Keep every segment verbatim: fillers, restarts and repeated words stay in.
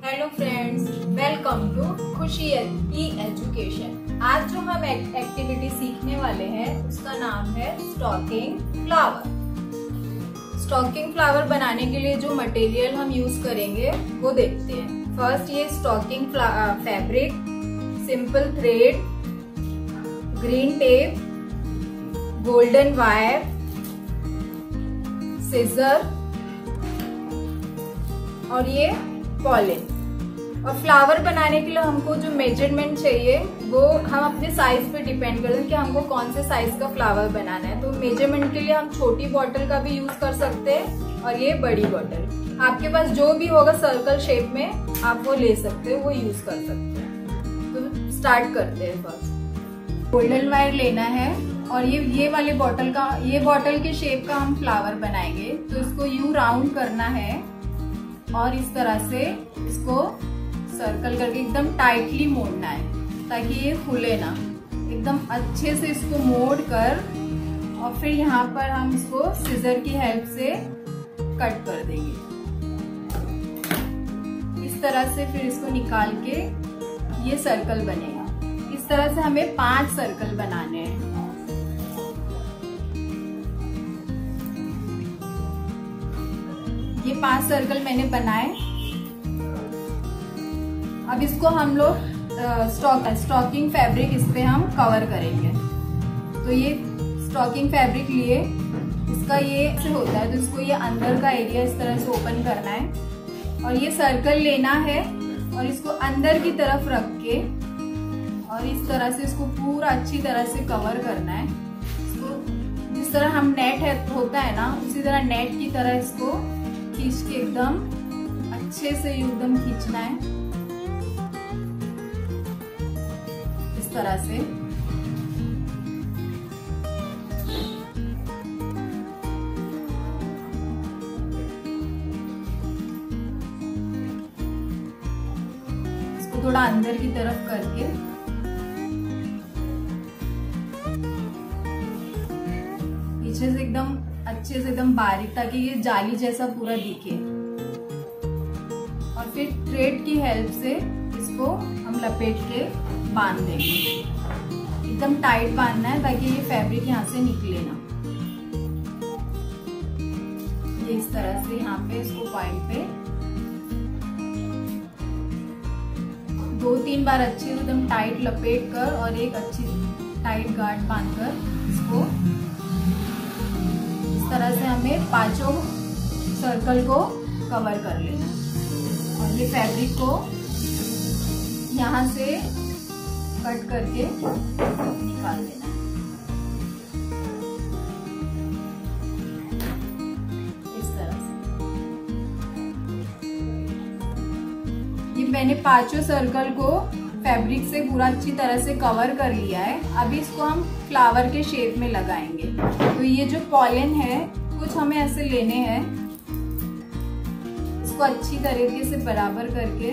Hello friends, welcome to खुशी ई education. आज जो हम एक्टिविटी सीखने वाले हैं उसका नाम है स्टॉकिंग फ्लावर। स्टॉकिंग फ्लावर बनाने के लिए जो मटेरियल हम यूज करेंगे वो देखते हैं। फर्स्ट ये stocking fabric, simple thread, green tape, golden wire, scissor और ये पॉलिन। और फ्लावर बनाने के लिए हमको जो मेजरमेंट चाहिए वो हम अपने साइज पे डिपेंड करते हैं कि हमको कौन से साइज का फ्लावर बनाना है। तो मेजरमेंट के लिए हम छोटी बॉटल का भी यूज कर सकते हैं और ये बड़ी बॉटल। आपके पास जो भी होगा सर्कल शेप में आप वो ले सकते हो, वो यूज कर सकते हैं। तो स्टार्ट करते हैं। फर्स्ट गोल्डन वायर लेना है और ये ये वाले बॉटल का ये बॉटल के शेप का हम फ्लावर बनाएंगे। तो इसको यू राउंड करना है और इस तरह से इसको सर्कल करके एकदम टाइटली मोड़ना है ताकि ये खुले ना। एकदम अच्छे से इसको मोड़ कर और फिर यहाँ पर हम इसको सीजर की हेल्प से कट कर देंगे इस तरह से। फिर इसको निकाल के ये सर्कल बनेगा। इस तरह से हमें पांच सर्कल बनाने हैं। ये पांच सर्कल मैंने बनाए। अब इसको हम लोग स्टॉक स्टॉकिंग फैब्रिक इस पे हम कवर करेंगे। तो ये स्टॉकिंग फैब्रिक लिए, इसका ये से होता है तो इसको ये अंदर का एरिया इस तरह से ओपन करना है और ये सर्कल लेना है और इसको अंदर की तरफ रख के और इस तरह से इसको पूरा अच्छी तरह से कवर करना है। इसको जिस तरह हम नेट है होता है ना, उसी तरह नेट की तरह इसको खींच के एकदम अच्छे से एकदम खींचना है इस तरह से। इसको थोड़ा अंदर की तरफ करके पीछे से एकदम अच्छे से एकदम बारीक ताकि ये जाली जैसा पूरा दिखे। और फिर थ्रेड की हेल्प से इसको हम लपेट के बांध देंगे। एकदम टाइट बांधना है ताकि ये फैब्रिक यहाँ से निकले ना। ये इस तरह से यहाँ पे इसको पॉइंट पे दो तीन बार अच्छे से एकदम टाइट लपेट कर और एक अच्छी टाइट गार्ड बांधकर इसको इस तरह से हमें पांचों सर्कल को कवर कर लेना और ये फैब्रिक को यहाँ से कट करके निकाल देना है इस तरह से। ये मैंने पांचों सर्कल को फैब्रिक से पूरा अच्छी तरह से कवर कर लिया है। अभी इसको हम फ्लावर के शेप में लगाएंगे। तो ये जो पॉलिन है कुछ हमें ऐसे लेने हैं, इसको अच्छी तरीके से बराबर करके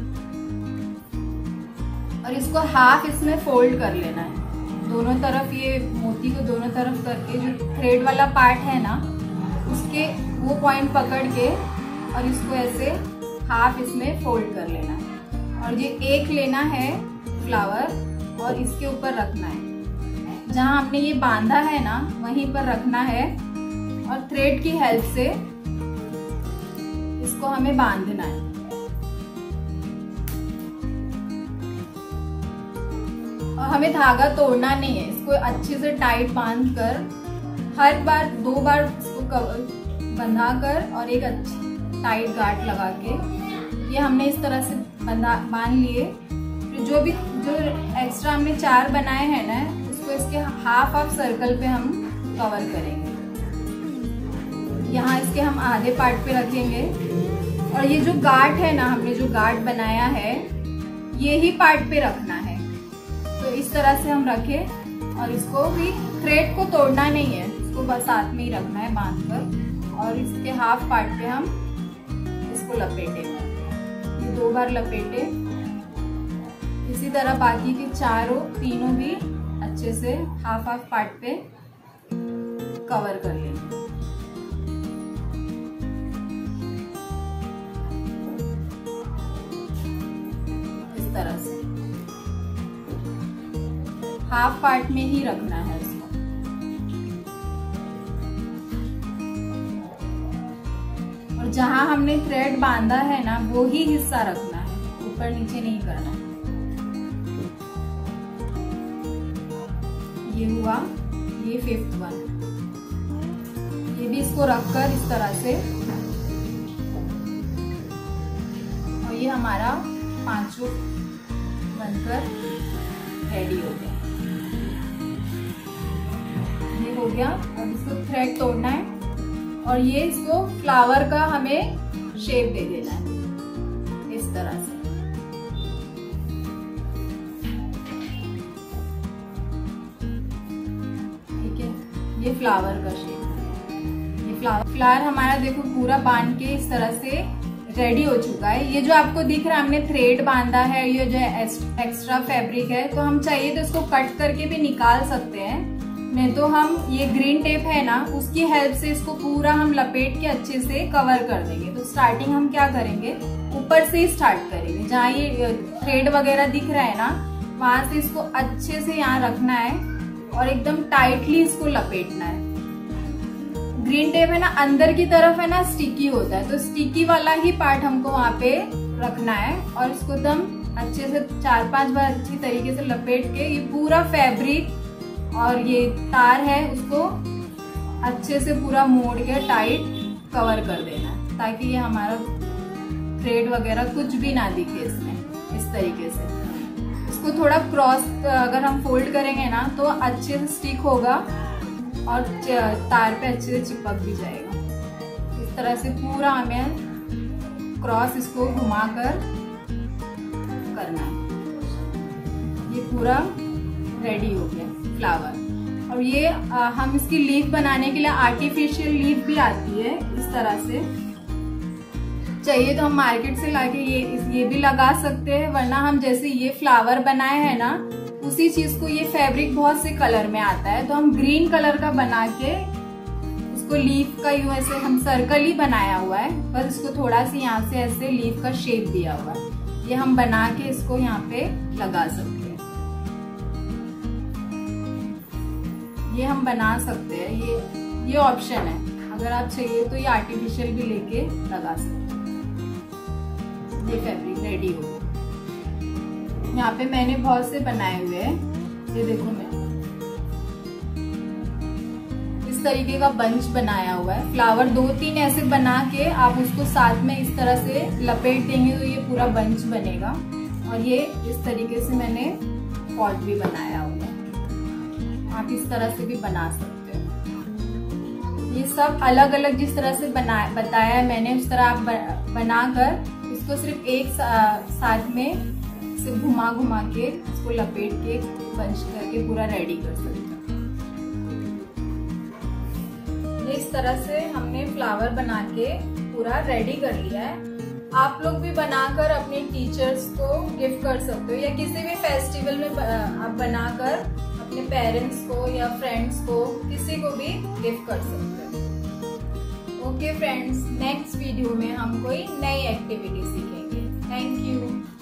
और इसको हाफ इसमें फोल्ड कर लेना है दोनों तरफ। ये मोती को दोनों तरफ करके जो थ्रेड वाला पार्ट है ना उसके वो पॉइंट पकड़ के और इसको ऐसे हाफ इसमें फोल्ड कर लेना है। और ये एक लेना है फ्लावर और इसके ऊपर रखना है। जहां हमने ये बांधा है ना वहीं पर रखना है और थ्रेड की हेल्प से इसको हमें बांधना है। और हमें धागा तोड़ना नहीं है। इसको अच्छे से टाइट बांध कर हर बार दो बार इसको बंधा कर और एक अच्छी टाइट गार्ड लगा के ये हमने इस तरह से बंधा बांध लिए। फिर जो भी जो एक्स्ट्रा हमने चार बनाए हैं ना उसको इसके हाफ हाफ सर्कल पे हम कवर करेंगे। यहाँ इसके हम आधे पार्ट पे रखेंगे और ये जो गार्ड है ना हमने जो गार्ड बनाया है ये ही पार्ट पे रखना है। तो इस तरह से हम रखें और इसको भी थ्रेड को तोड़ना नहीं है, इसको बस साथ में ही रखना है बांध कर और इसके हाफ पार्ट पे हम इसको लपेटेंगे। दो बार लपेटे। इसी तरह बाकी के चारों तीनों भी अच्छे से हाफ हाफ पार्ट पे कवर कर लेंगे। तरह से हाफ पार्ट में ही रखना है इसको। और जहां हमने थ्रेड बांधा है ना वो ही हिस्सा रखना है, ऊपर नीचे नहीं करना है। ये हुआ ये फिफ्थ वन, ये भी इसको रखकर इस तरह से, और ये हमारा पांचों बनकर रेडी हो गया। ये हो गया। अब इसको थ्रेड तोड़ना है और ये इसको फ्लावर का हमें शेप दे देना है इस तरह से। ठीक है, ये फ्लावर का शेप है। ये फ्लावर फ्लावर हमारा देखो पूरा बांध के इस तरह से रेडी हो चुका है। ये जो आपको दिख रहा है हमने थ्रेड बांधा है, ये जो एक्स्ट्रा फैब्रिक है, तो हम चाहिए तो इसको कट करके भी निकाल सकते हैं, नहीं तो हम ये ग्रीन टेप है ना उसकी हेल्प से इसको पूरा हम लपेट के अच्छे से कवर कर देंगे। तो स्टार्टिंग हम क्या करेंगे, ऊपर से ही स्टार्ट करेंगे। जहाँ ये थ्रेड वगैरह दिख रहा है ना वहां से इसको अच्छे से यहाँ रखना है और एकदम टाइटली इसको लपेटना है। ग्रीन टेप है ना अंदर की तरफ है ना स्टिकी होता है, तो स्टिकी वाला ही पार्ट हमको वहां पे रखना है और इसको एकदम अच्छे से चार पांच बार अच्छी तरीके से लपेट के ये पूरा फैब्रिक और ये तार है उसको अच्छे से पूरा मोड़ के टाइट कवर कर देना है, ताकि ये हमारा थ्रेड वगैरह कुछ भी ना दिखे इसमें। इस तरीके से इसको थोड़ा क्रॉस अगर हम फोल्ड करेंगे ना तो अच्छे से स्टिक होगा और तार पे अच्छे से चिपक भी जाएगा। इस तरह से पूरा हमें क्रॉस इसको घुमाकर करना है। ये पूरा रेडी हो गया फ्लावर। और ये आ, हम इसकी लीफ बनाने के लिए आर्टिफिशियल लीफ भी आती है इस तरह से, चाहिए तो हम मार्केट से लाके ये ये भी लगा सकते हैं, वरना हम जैसे ये फ्लावर बनाए हैं ना उसी चीज को, ये फैब्रिक बहुत से कलर में आता है तो हम ग्रीन कलर का बना के उसको लीफ का यूं ऐसे हम सर्कल ही बनाया हुआ है, बस इसको थोड़ा सी यहाँ से ऐसे लीफ का शेप दिया हुआ है, ये हम बना के इसको यहाँ पे लगा सकते हैं। ये हम बना सकते हैं, ये ये ऑप्शन है, अगर आप चाहिए तो ये आर्टिफिशियल भी लेके लगा सकते हैं। ये फैब्रिक रेडी हो गया। यहाँ पे मैंने बहुत से बनाए हुए हैं, ये देखो मैं इस तरीके का बंच बनाया हुआ है। फ्लावर दो तीन ऐसे बना के आप उसको साथ में इस तरह से लपेट देंगे तो ये पूरा बंच बनेगा। और ये इस तरीके से मैंने पॉट भी बनाया हुआ है, आप इस तरह से भी बना सकते हो। ये सब अलग अलग जिस तरह से बना बताया है मैंने उस तरह आप बनाकर इसको सिर्फ एक साथ में सिर्फ घुमा घुमा के इसको लपेट के बंच करके पूरा रेडी कर सकते हैं। ये इस तरह से हमने फ्लावर बना के पूरा रेडी कर लिया है। आप लोग भी बनाकर अपने टीचर्स को गिफ्ट कर सकते हो, या किसी भी फेस्टिवल में आप बनाकर अपने पेरेंट्स को या फ्रेंड्स को किसी को भी गिफ्ट कर सकते हो। ओके फ्रेंड्स, नेक्स्ट वीडियो में हम कोई नई एक्टिविटी सीखेंगे। Thank you.